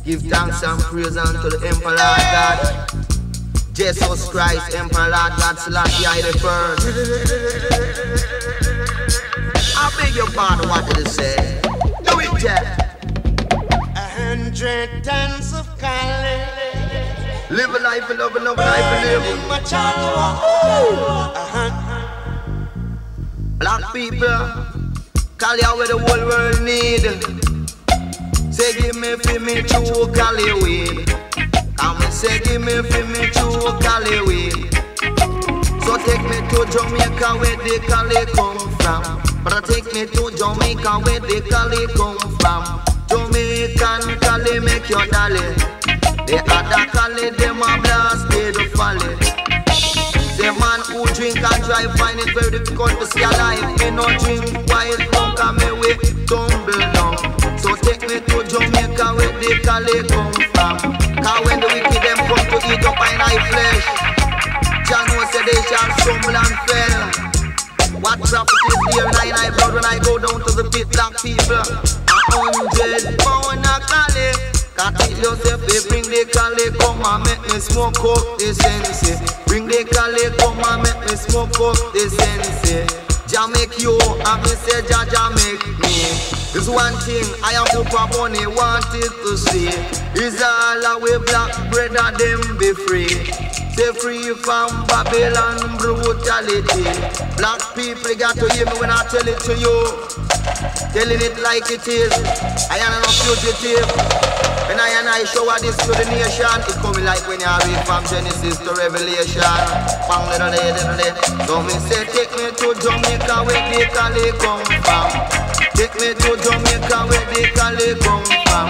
Give thanks and praise unto the Emperor God, Jesus Christ, Emperor God, Selassie I the first. I beg your pardon, what did it say? Do it, Jack. 100 tons of Collie. Live a life, love a life, live. Black people, Collie out where the whole world need. Say give me for me true Collie weed. Come and say give me for me true Collie weed. So take me to Jamaica where the Collie come from. But take me to Jamaica where the Collie come from. Jamaican Collie make your dolly. The other Collie them a blast the folly. The man who drink and drive find it very difficult to stay alive. Me no drink while drunk and me way tumble down. So take me to Jamaica where the Collie come from. Cause when the wicked them come to eat up my flesh, John was said they shall stumble and fell. What profit is there in I blood when I go down to the pit, black people? 100 pound a Collie. Can't tell yourself they bring the Collie come and make me smoke up the sense. Bring the Collie come and make me smoke up the sense. Jah make you and me say Jah make me. There's one thing I am Papa Bunny wanted to see. Is all our black brother them be free. Stay free from Babylon brutality. Black people got to hear me when I tell it to you. Telling it like it is. I am no fugitive. When I show this to the nation, it coming like when you read from Genesis to Revelation. Bang little day. So me say take me to Jamaica where the Collie come from. Take me to Jamaica where the Collie come from.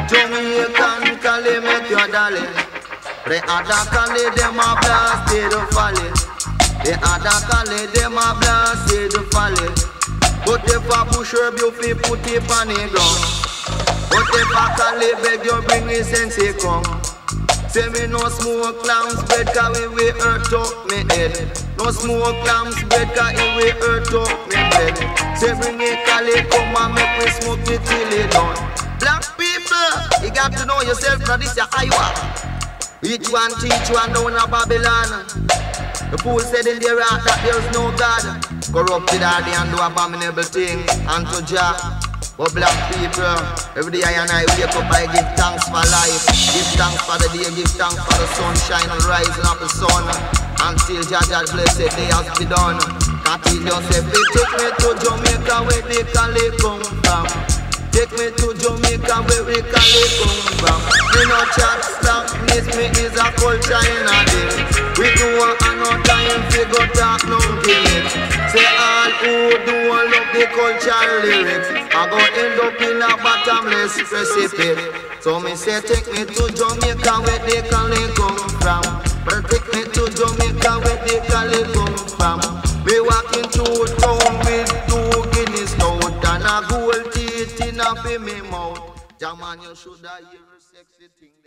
Jamaican Collie make your dolly. The other Collie them a blast the folly. The other Collie them a blast the folly. But if a push herb you fi put it on the ground. But if a Collie beg you bring his sense come. Say me no smoke clams bread cause we will hurt up me head. No smoke clams bread cause it will hurt up me head. Say bring a Collie come and make me smoke it till it done. Black people, you got to know yourself now this is Iowa. Each one teach one down a Babylon. The fool said in their heart that there's no God. Corrupted are they and do abominable things unto Jah. But black people, every day I wake up I give thanks for life. Give thanks for the day, give thanks for the sunshine and rising of the sun. Until Jah blessed day has been done. Can't tell yourself, take me to Jamaica where the Collie come from. Take me to Jamaica where the Collie come from. Me no chat slackness, me is a culture in a day. We do no time to go talk no gimmicks. Say all who do love the culture lyrics I go end up in a bottomless precipice. So me say take me to Jamaica where the Collie come from. But take me to Jamaica where the Collie come from. Me walking through town with 2 Guinness note and a gold teeth in a me mouth. Jaman, you shoulda hear a sexy thing.